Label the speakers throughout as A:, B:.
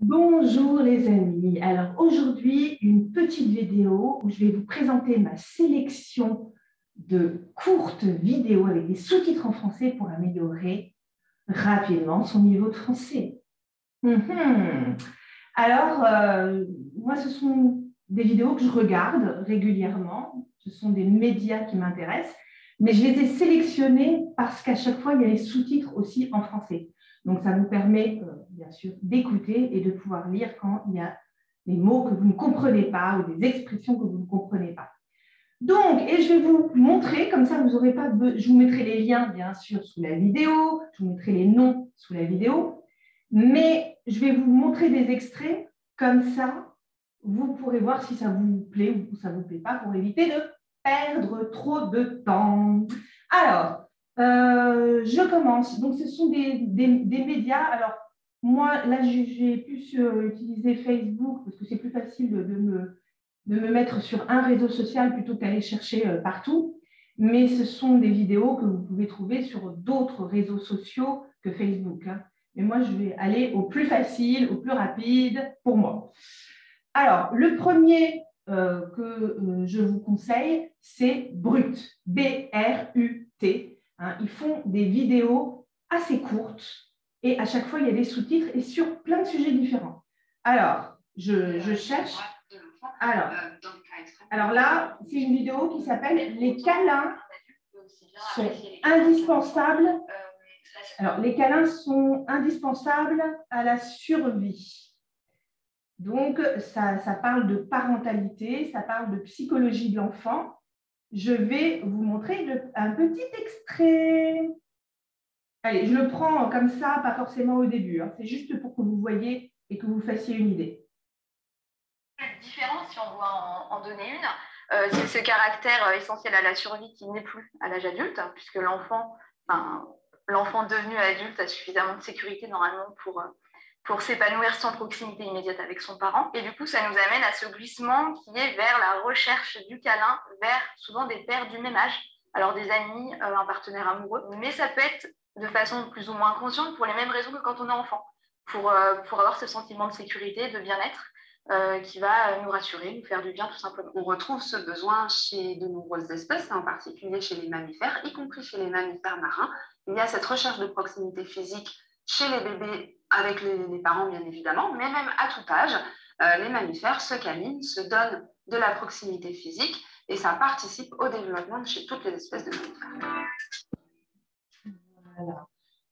A: Bonjour les amis. Alors aujourd'hui, une petite vidéo où je vais vous présenter ma sélection de courtes vidéos avec des sous-titres en français pour améliorer rapidement son niveau de français. Alors, moi, ce sont des vidéos que je regarde régulièrement. Ce sont des médias qui m'intéressent, mais je les ai sélectionnées parce qu'à chaque fois, il y a les sous-titres aussi en français. Donc, ça vous permet, bien sûr, d'écouter et de pouvoir lire quand il y a des mots que vous ne comprenez pas ou des expressions que vous ne comprenez pas. Donc, et je vais vous montrer, comme ça, vous aurez pas. Je vous mettrai les liens, bien sûr, sous la vidéo. Je vous mettrai les noms sous la vidéo. Mais je vais vous montrer des extraits, comme ça, vous pourrez voir si ça vous plaît ou ça ne vous plaît pas pour éviter de perdre trop de temps. Alors, je commence. Donc, ce sont des médias. Alors, moi, là, j'ai plus utilisé Facebook parce que c'est plus facile de me mettre sur un réseau social plutôt qu'aller chercher partout. Mais ce sont des vidéos que vous pouvez trouver sur d'autres réseaux sociaux que Facebook. Mais moi, je vais aller au plus facile, au plus rapide pour moi. Alors, le premier que je vous conseille, c'est Brut, B-R-U-T. Ils font des vidéos assez courtes et à chaque fois, il y a des sous-titres et sur plein de sujets différents. Alors, je cherche. Alors là, c'est une vidéo qui s'appelle « Les câlins sont indispensables ». Alors, les câlins sont indispensables à la survie. Donc, ça parle de parentalité, ça parle de psychologie de l'enfant. Je vais vous montrer un petit extrait. Allez, je le prends comme ça, pas forcément au début. C'est juste pour que vous voyez et que vous fassiez une idée.
B: Différent, si on doit en donner une, c'est ce caractère essentiel à la survie qui n'est plus à l'âge adulte, puisque l'enfant devenu adulte a suffisamment de sécurité normalement pour s'épanouir sans proximité immédiate avec son parent. Et du coup, ça nous amène à ce glissement qui est vers la recherche du câlin, vers souvent des pairs du même âge, alors des amis, un partenaire amoureux, mais ça peut être de façon plus ou moins consciente pour les mêmes raisons que quand on est enfant, pour avoir ce sentiment de sécurité, de bien-être, qui va nous rassurer, nous faire du bien tout simplement.
C: On retrouve ce besoin chez de nombreuses espèces, en particulier chez les mammifères, y compris chez les mammifères marins. Il y a cette recherche de proximité physique chez les bébés avec les parents, bien évidemment, mais même à tout âge, les mammifères se câlinent, se donnent de la proximité physique et ça participe au développement de chez toutes les espèces de mammifères.
A: Voilà.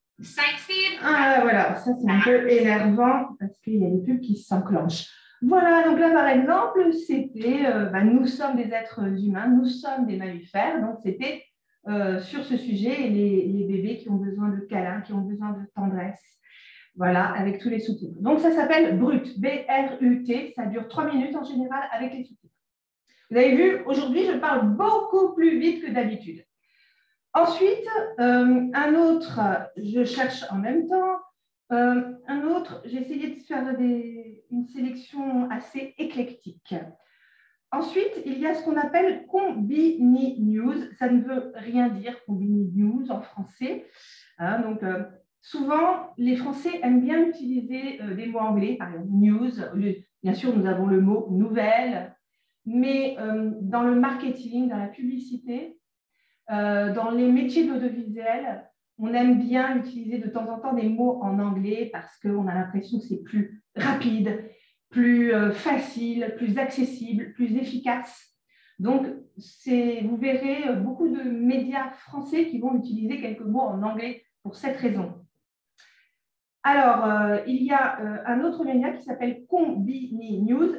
A: Voilà, ça c'est un peu énervant parce qu'il y a des pubs qui s'enclenchent. Voilà, donc là par exemple, c'était nous sommes des êtres humains, nous sommes des mammifères, donc c'était sur ce sujet les bébés qui ont besoin de câlins, qui ont besoin de tendresse. Voilà, avec tous les sous-titres. Donc ça s'appelle Brut, B-R-U-T, ça dure 3 minutes en général avec les sous-titres. Vous avez vu, aujourd'hui je parle beaucoup plus vite que d'habitude. Ensuite, un autre, je cherche en même temps, un autre, j'ai essayé de faire une sélection assez éclectique. Ensuite, il y a ce qu'on appelle Combini News. Ça ne veut rien dire, Combini News en français. Donc, souvent, les Français aiment bien utiliser des mots anglais, par exemple news. Bien sûr, nous avons le mot nouvelle, mais dans le marketing, dans la publicité, dans les métiers de l'audiovisuel, on aime bien utiliser de temps en temps des mots en anglais parce qu'on a l'impression que c'est plus rapide, plus facile, plus accessible, plus efficace. Donc, vous verrez beaucoup de médias français qui vont utiliser quelques mots en anglais pour cette raison. Alors, il y a un autre média qui s'appelle Combini News,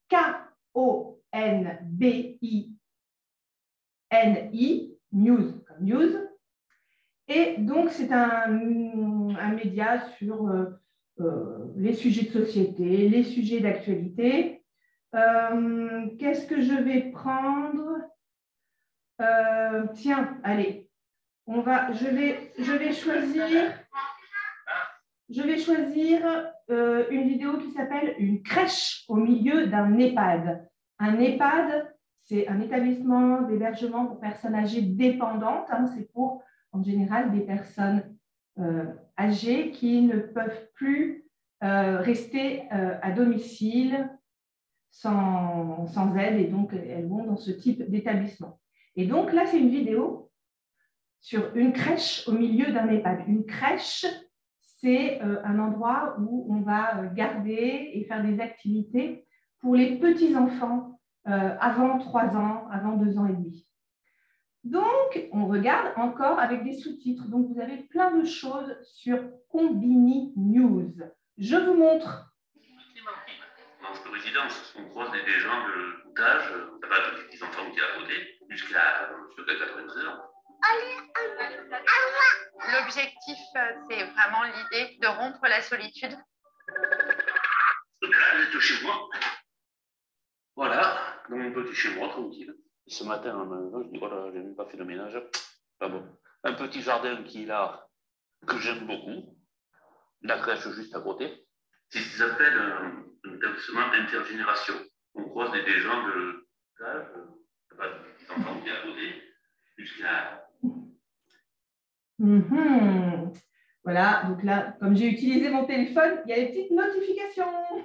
A: K-O-N-B-I-N-I, news comme news. Et donc, c'est un média sur les sujets de société, les sujets d'actualité. Qu'est-ce que je vais prendre? Tiens, allez, je vais choisir une vidéo qui s'appelle « Une crèche au milieu d'un EHPAD ». Un EHPAD, c'est un établissement d'hébergement pour personnes âgées dépendantes. C'est pour, en général, des personnes âgées qui ne peuvent plus rester à domicile sans aide, et donc elles vont dans ce type d'établissement. Et donc là, c'est une vidéo sur une crèche au milieu d'un EHPAD. Une crèche, c'est un endroit où on va garder et faire des activités pour les petits-enfants avant 3 ans, avant 2 ans et demi. Donc, on regarde encore avec des sous-titres. Donc, vous avez plein de choses sur Konbini News. Je vous montre.
D: Dans cette résidence, on croise des gens d'âge, ça va être des petits-enfants qui sont à côté, jusqu'à monsieur qui a 93 ans.
B: L'objectif, c'est vraiment l'idée de rompre la solitude.
D: Donc là, j'étais chez moi. Voilà, dans mon petit chez moi, tranquille. Ce matin, en me levant, je dis, voilà, j'ai même pas fait de ménage. Ah bon. Un petit jardin qui est là, que j'aime beaucoup. La crèche juste à côté. C'est ce qu'ils appellent un établissement intergénération. On croise des gens d'âge, des petits enfants qui sont à côté, jusqu'à...
A: Voilà, donc là, comme j'ai utilisé mon téléphone, il y a des petites notifications.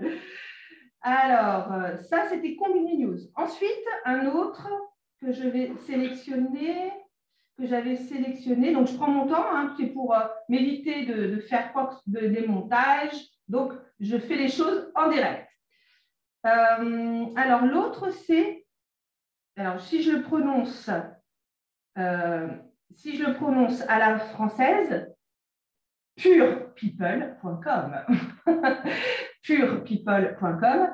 A: Alors, ça, c'était Konbini News. Ensuite, un autre que je vais sélectionner, que j'avais sélectionné. Donc, je prends mon temps, hein, c'est pour m'éviter de faire des montages. Donc, je fais les choses en direct. Alors, l'autre, c'est... Alors, si je le prononce à la française, purepeople.com. purepeople.com,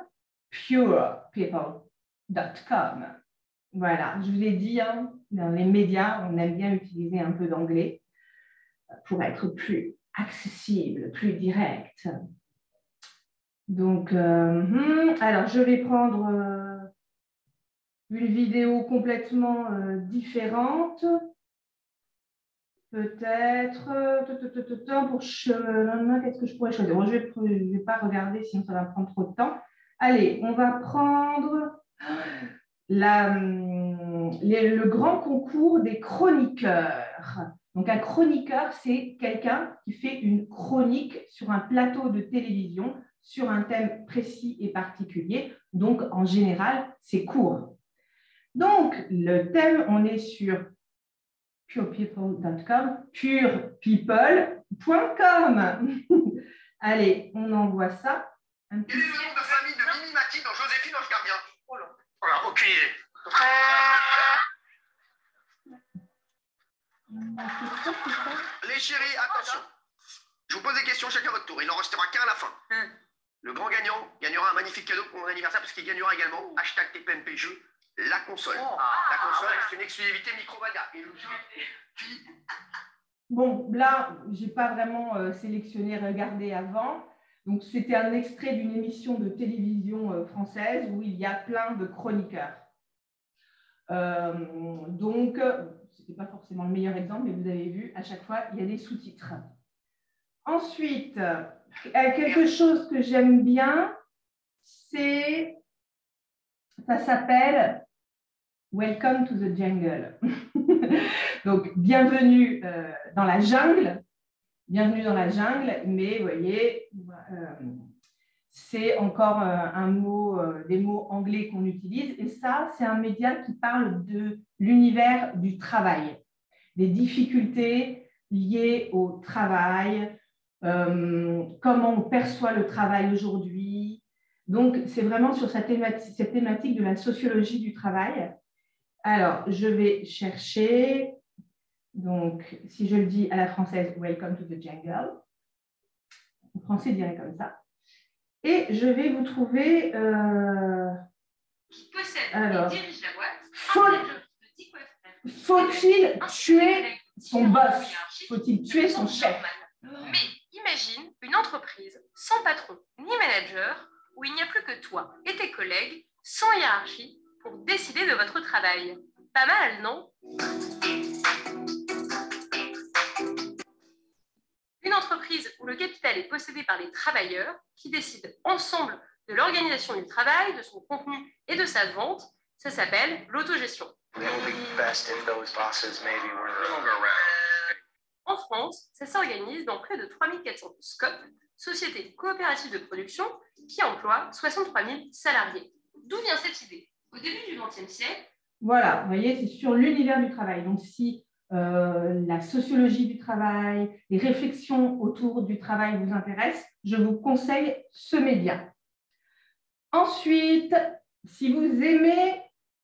A: purepeople.com. Voilà, je vous ai dit, hein, dans les médias, on aime bien utiliser un peu d'anglais pour être plus accessible, plus direct. Donc, alors, je vais prendre une vidéo complètement différente. Peut-être, pour qu'est-ce que je pourrais choisir? Bon, je ne vais pas regarder, sinon ça va prendre trop de temps. Allez, on va prendre le grand concours des chroniqueurs. Donc, un chroniqueur, c'est quelqu'un qui fait une chronique sur un plateau de télévision sur un thème précis et particulier. Donc, en général, c'est court. Donc, le thème, on est sur purepeople.com, purepeople.com. Allez, on envoie ça.
E: Quel est le nom de famille de Mimi Mati dans Joséphine Ange Gardien? Voilà, aucune idée. Les chéris, attention. Je vous pose des questions chacun à votre tour. Il n'en restera qu'un à la fin. Le grand gagnant gagnera un magnifique cadeau pour mon anniversaire parce qu'il gagnera également #TPMP Jeux, la console. La console, c'est une exclusivité Micromania. Et le jeu qui...
A: Bon, là, je n'ai pas vraiment sélectionné, regardé avant. Donc, c'était un extrait d'une émission de télévision française où il y a plein de chroniqueurs. Donc, ce n'était pas forcément le meilleur exemple, mais vous avez vu, à chaque fois, il y a des sous-titres. Ensuite, quelque chose que j'aime bien, ça s'appelle Welcome to the Jungle. Donc, bienvenue dans la jungle. Bienvenue dans la jungle, mais vous voyez, c'est encore des mots anglais qu'on utilise. Et ça, c'est un média qui parle de l'univers du travail, des difficultés liées au travail, comment on perçoit le travail aujourd'hui. Donc, c'est vraiment sur cette thématique de la sociologie du travail. Alors, je vais chercher, donc, si je le dis à la française, Welcome to the Jungle. En français, je dirais comme ça. Et je vais vous trouver...
F: qui possède
A: alors,
F: et dirige la boîte.
A: Faut-il tuer son boss? Faut-il tuer son chef?
F: Mais imagine une entreprise sans patron ni manager où il n'y a plus que toi et tes collègues sans hiérarchie pour décider de votre travail. Pas mal, non? Une entreprise où le capital est possédé par les travailleurs qui décident ensemble de l'organisation du travail, de son contenu et de sa vente, ça s'appelle l'autogestion. En France, ça s'organise dans près de 3400 scopes, société coopérative de production qui emploie 63 000 salariés. D'où vient cette idée? Au début du XXe siècle.
A: Voilà, vous voyez, c'est sur l'univers du travail. Donc, si la sociologie du travail, les réflexions autour du travail vous intéressent, je vous conseille ce média. Ensuite, si vous aimez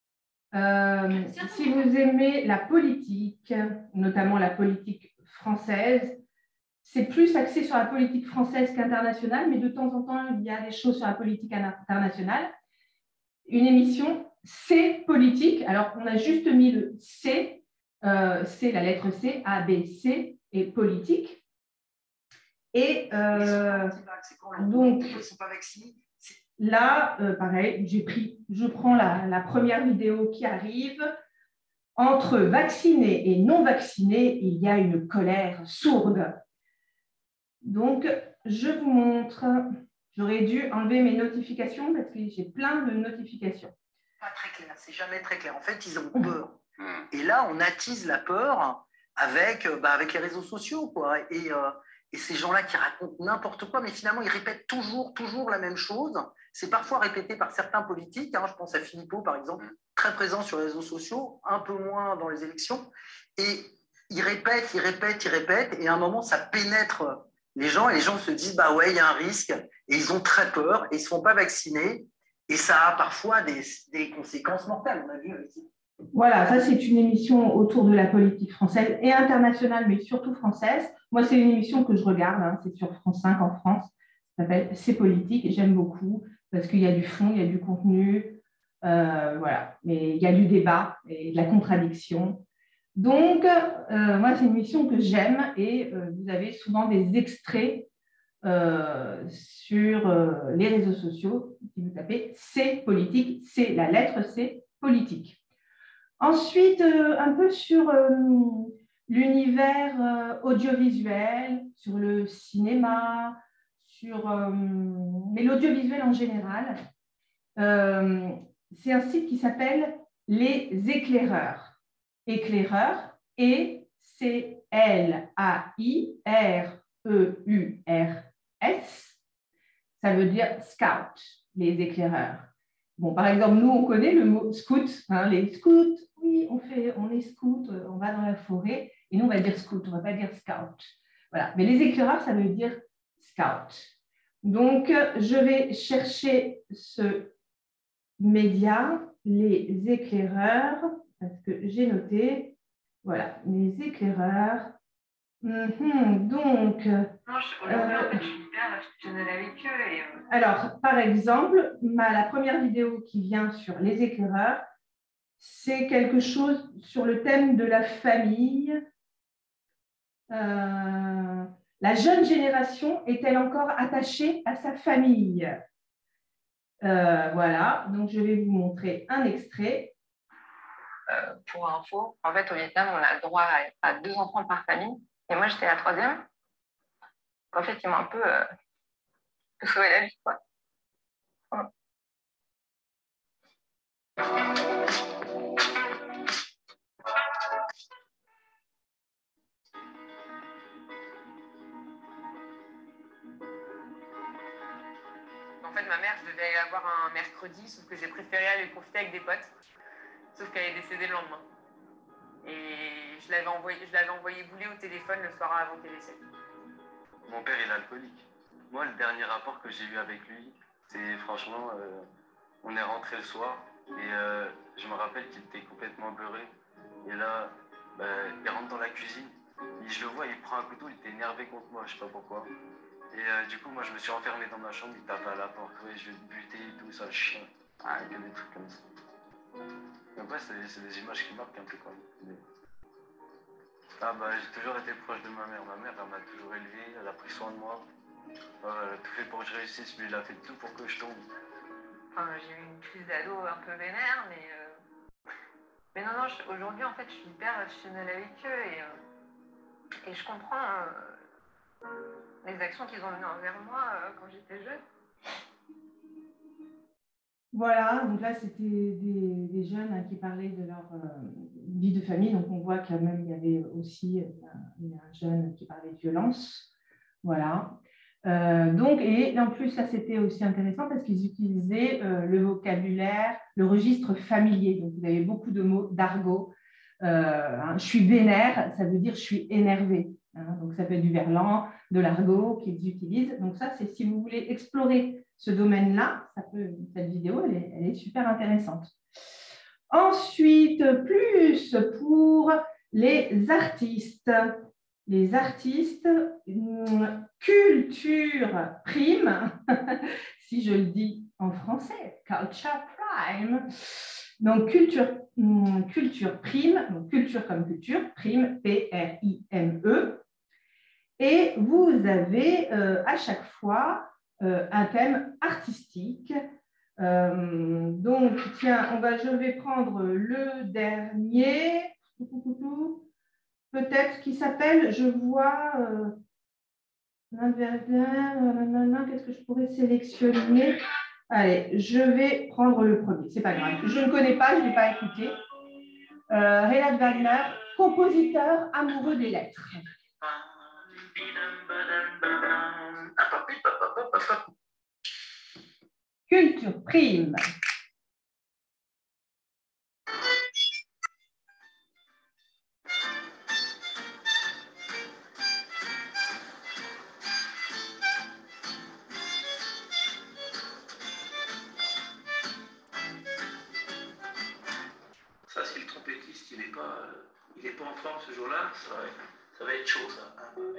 A: la politique, notamment la politique française, c'est plus axé sur la politique française qu'internationale, mais de temps en temps, il y a des choses sur la politique internationale. Une émission, c'est politique. Alors, on a juste mis le C, c'est la lettre C, A, B, C, et politique. Et donc, ils ne sont pas vaccinés. Là, pareil, je prends la première vidéo qui arrive. Entre vaccinés et non vaccinés, il y a une colère sourde. Donc, je vous montre. J'aurais dû enlever mes notifications parce que j'ai plein de notifications.
G: Pas très clair, c'est jamais très clair. En fait, ils ont peur. Et là, on attise la peur avec les réseaux sociaux, quoi. Et ces gens-là qui racontent n'importe quoi, mais finalement, ils répètent toujours la même chose. C'est parfois répété par certains politiques. Je pense à Philippot, par exemple, très présent sur les réseaux sociaux, un peu moins dans les élections. Et ils répètent, et à un moment, ça pénètre les gens, et les gens se disent, bah ouais, il y a un risque, et ils ont très peur, et ils ne se font pas vacciner, et ça a parfois des conséquences mortelles, on a vu avec ça.
A: Voilà, ça c'est une émission autour de la politique française et internationale, mais surtout française. Moi, c'est une émission que je regarde, c'est sur France 5 en France, ça s'appelle C'est politique, et j'aime beaucoup, parce qu'il y a du fond, il y a du contenu, voilà, mais il y a du débat et de la contradiction. Donc, moi, c'est une émission que j'aime, et vous avez souvent des extraits sur les réseaux sociaux. Si vous tapez C'est politique, c'est la lettre C, politique. Ensuite, un peu sur l'univers audiovisuel, sur le cinéma, mais l'audiovisuel en général. C'est un site qui s'appelle Les Éclaireurs. Éclaireurs, E-C-L-A-I-R-E-U-R-S. Ça veut dire scout, les éclaireurs. Bon, par exemple, nous, on connaît le mot scout. Les scouts, oui, on est scout, on va dans la forêt. Et nous, on va dire scout, on ne va pas dire scout. Voilà. Mais les éclaireurs, ça veut dire scout. Donc, je vais chercher ce média, les éclaireurs, parce que j'ai noté, voilà, les éclaireurs. Donc,
B: aujourd'hui, en fait, je suis hyper rationnelle avec eux.
A: Alors, par exemple, la première vidéo qui vient sur les éclaireurs, c'est quelque chose sur le thème de la famille. La jeune génération est-elle encore attachée à sa famille? Voilà, donc je vais vous montrer un extrait.
B: Pour info, en fait, au Vietnam, on a le droit à 2 enfants par famille. Et moi, j'étais la 3e. En fait, ils m'ont un peu sauvé la vie, quoi. Voilà. En fait, ma mère, je devais aller la voir un mercredi, sauf que j'ai préféré aller profiter avec des potes. Sauf qu'elle est décédée le lendemain. Et je l'avais envoyé bouler au téléphone le soir avant qu'elle décède.
H: Mon père est alcoolique. Moi, le dernier rapport que j'ai eu avec lui, c'est franchement, on est rentré le soir et je me rappelle qu'il était complètement beurré. Et là, il rentre dans la cuisine, et je le vois, il prend un couteau, il était énervé contre moi, je sais pas pourquoi. Et du coup, moi, je me suis enfermé dans ma chambre, il tape à la porte, ouais, je vais te buter et tout, sale chien. Ah, que des trucs comme ça. Donc ouais, c'est des images qui marquent un peu quand même. J'ai toujours été proche de ma mère. Ma mère, elle m'a toujours élevé, elle a pris soin de moi. Elle a tout fait pour que je réussisse, mais elle a fait tout pour que je tombe.
B: Enfin, j'ai eu une crise d'ado un peu vénère, mais non, aujourd'hui, en fait, je suis hyper rationnelle avec eux et je comprends les actions qu'ils ont menées envers moi quand j'étais jeune.
A: Voilà, donc là, c'était des jeunes qui parlaient de leur vie de famille. Donc, on voit quand même il y avait aussi un jeune qui parlait de violence. Voilà. Et en plus, ça c'était aussi intéressant parce qu'ils utilisaient le vocabulaire, le registre familier. Donc, vous avez beaucoup de mots d'argot. Je suis vénère, ça veut dire je suis énervé. Donc, ça peut être du verlan, de l'argot qu'ils utilisent. Donc, ça, c'est si vous voulez explorer ce domaine-là, cette vidéo, elle est super intéressante. Ensuite, plus pour les artistes. Les artistes, culture prime, si je le dis en français, culture prime. Donc, culture prime, donc culture comme culture, prime, P-R-I-M-E. Et vous avez à chaque fois un thème artistique. Donc, tiens, je vais prendre le dernier, peut-être qui s'appelle, je vois, qu'est-ce que je pourrais sélectionner? Allez, je vais prendre le premier, c'est pas grave. Je ne connais pas, je ne l'ai pas écouté. Reinhard Wagner, compositeur amoureux des lettres. Culture prime.
D: Ça, si le trompettiste il n'est pas en forme ce jour-là, ça va être chaud ça.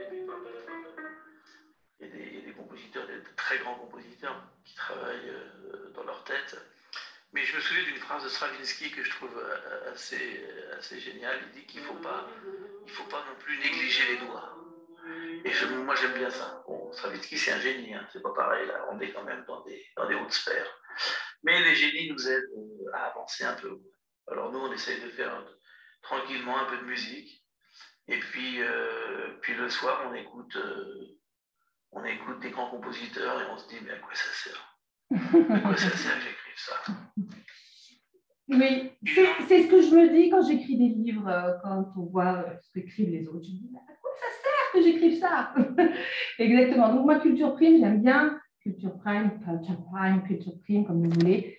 D: Il y a des compositeurs, des très grands compositeurs qui travaillent dans leur tête. Mais je me souviens d'une phrase de Stravinsky que je trouve assez géniale. Il dit qu'il ne faut pas non plus négliger les doigts. Et moi j'aime bien ça. Bon, Stravinsky c'est un génie, hein, c'est pas pareil, là, on est quand même dans des hautes sphères. Mais les génies nous aident à avancer un peu. Alors nous on essaye de faire tranquillement un peu de musique. Et puis le soir on écoute des grands compositeurs et on se dit mais à quoi ça sert? À quoi ça sert que j'écrive ça?
A: Oui, c'est ce que je me dis quand j'écris des livres, quand on voit ce qu'écrivent les autres. Je me dis, à quoi ça sert que j'écrive ça? Exactement. Donc, moi, culture prime, j'aime bien. Culture prime, culture prime, comme vous voulez.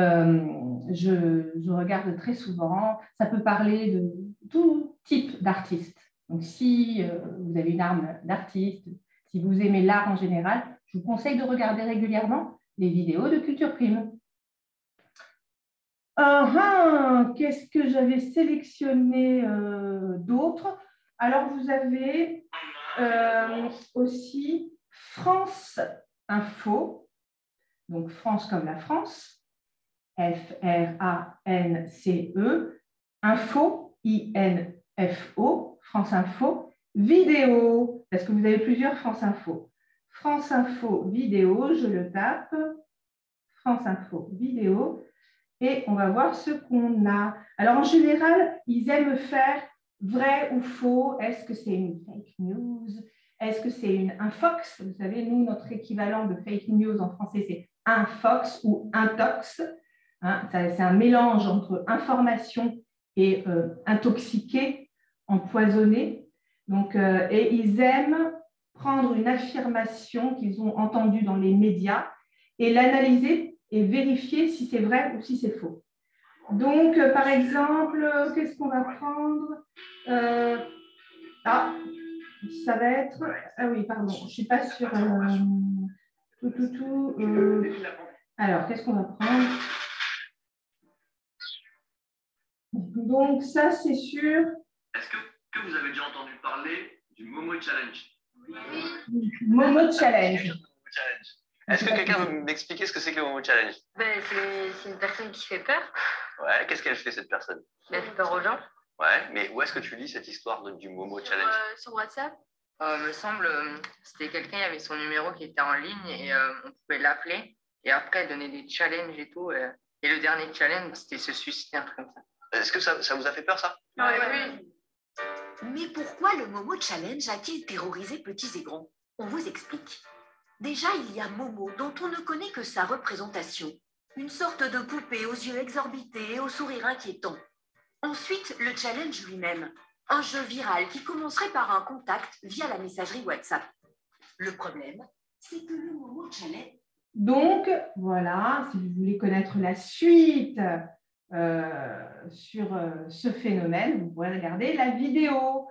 A: Je regarde très souvent. Ça peut parler de tout type d'artistes. Donc, si vous avez une âme d'artiste, si vous aimez l'art en général, je vous conseille de regarder régulièrement les vidéos de culture prime. Qu'est-ce que j'avais sélectionné d'autres? Alors, vous avez aussi France Info, donc France comme la France, F-R-A-N-C-E, Info, I-N-F-O, France Info, vidéo, parce que vous avez plusieurs France Info. France Info, vidéo, je le tape, France Info, vidéo. Et on va voir ce qu'on a. Alors, en général, ils aiment faire vrai ou faux. Est-ce que c'est une fake news? Est-ce que c'est un fox? Vous savez, nous, notre équivalent de fake news en français, c'est un fox ou un tox. C'est un mélange entre information et intoxiqué, empoisonné. Donc, et ils aiment prendre une affirmation qu'ils ont entendue dans les médias et l'analyser et vérifier si c'est vrai ou si c'est faux. Donc, par exemple, qu'est-ce qu'on va prendre? Ça va être... Ah oui, pardon, je ne suis pas sûre. Alors, qu'est-ce qu'on va prendre? Donc, ça, c'est sûr.
E: Est-ce que vous avez déjà entendu parler du Momo Challenge?
A: Oui. Momo Challenge.
I: Est-ce que quelqu'un veut m'expliquer ce que c'est que le Momo Challenge?
F: C'est une personne qui fait peur.
I: Ouais, qu'est-ce qu'elle fait cette personne?
F: Elle fait peur aux gens.
I: Ouais, mais où est-ce que tu lis cette histoire du Momo Challenge?
F: Sur WhatsApp.
J: Me semble, c'était quelqu'un, il y avait son numéro qui était en ligne et on pouvait l'appeler. Et après, elle donnait des challenges et tout. Et le dernier challenge, c'était se suicider, un truc comme ça.
I: Est-ce que ça vous a fait peur, ça?
F: Oui.
K: Mais pourquoi le Momo Challenge a-t-il terrorisé petits et grands? On vous explique. Déjà, il y a Momo, dont on ne connaît que sa représentation. Une sorte de poupée aux yeux exorbités et au sourire inquiétant. Ensuite, le challenge lui-même. Un jeu viral qui commencerait par un contact via la messagerie WhatsApp. Le problème, c'est que le Momo Challenge.
A: Donc, voilà, si vous voulez connaître la suite sur ce phénomène, vous pourrez regarder la vidéo.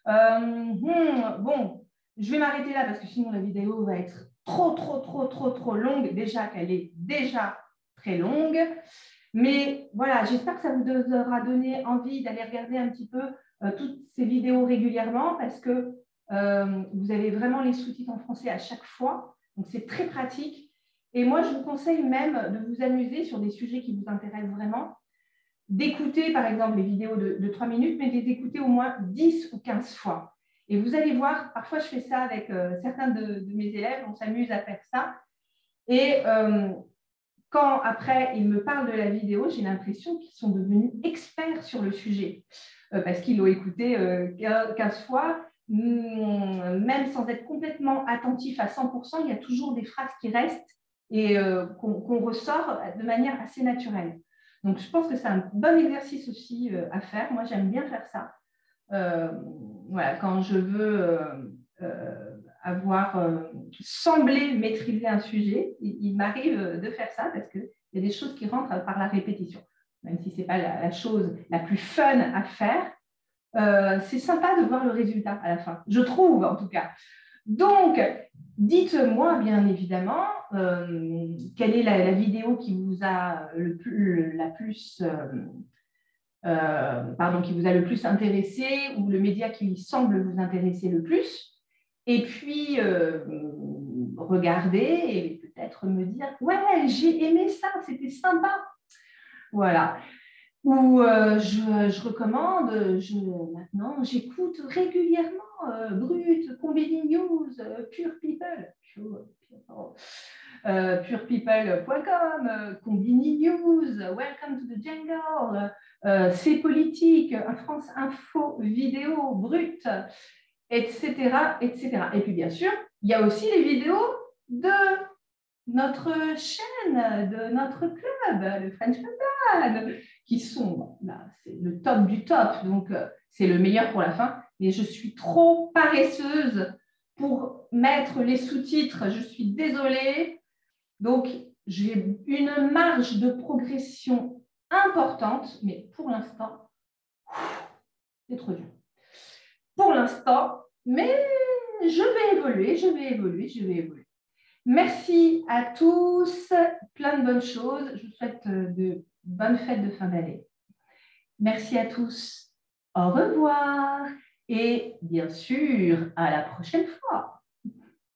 A: Bon, je vais m'arrêter là parce que sinon la vidéo va être trop longue. Déjà qu'elle est déjà très longue. Mais voilà, j'espère que ça vous aura donné envie d'aller regarder un petit peu toutes ces vidéos régulièrement parce que vous avez vraiment les sous-titres en français à chaque fois. Donc, c'est très pratique. Et moi, je vous conseille même de vous amuser sur des sujets qui vous intéressent vraiment, d'écouter, par exemple, les vidéos de 3 minutes, mais de les écouter au moins 10 ou 15 fois. Et vous allez voir, parfois, je fais ça avec certains de mes élèves, on s'amuse à faire ça. Et quand, après, ils me parlent de la vidéo, j'ai l'impression qu'ils sont devenus experts sur le sujet, parce qu'ils l'ont écouté 15 fois. Même sans être complètement attentif à 100%, il y a toujours des phrases qui restent et qu'on ressort de manière assez naturelle. Donc, je pense que c'est un bon exercice aussi à faire. Moi, j'aime bien faire ça. Voilà, quand je veux semblé maîtriser un sujet, il m'arrive de faire ça parce qu'il y a des choses qui rentrent par la répétition. Même si ce n'est pas la chose la plus fun à faire, c'est sympa de voir le résultat à la fin, je trouve en tout cas. Donc, dites-moi bien évidemment quelle est la vidéo qui vous a le plus intéressé ou le média qui semble vous intéresser le plus. Et puis, regardez et peut-être me dire « Ouais, j'ai aimé ça, c'était sympa. » Voilà. Ou je recommande, maintenant, j'écoute régulièrement Brut, Combini News, Pure People, purepeople.com, Combini News, Welcome to the Jungle, C'est Politique, France Info Vidéo, Brut, etc., etc. Et puis, bien sûr, il y a aussi les vidéos de notre chaîne, de notre club, le French Club, qui sont, là, c'est le top du top, donc c'est le meilleur pour la fin. Mais je suis trop paresseuse pour mettre les sous-titres, je suis désolée. Donc, j'ai une marge de progression importante, mais pour l'instant, c'est trop dur. Pour l'instant, mais je vais évoluer. Merci à tous, plein de bonnes choses. Je vous souhaite de bonnes fêtes de fin d'année. Merci à tous, au revoir et bien sûr, à la prochaine fois.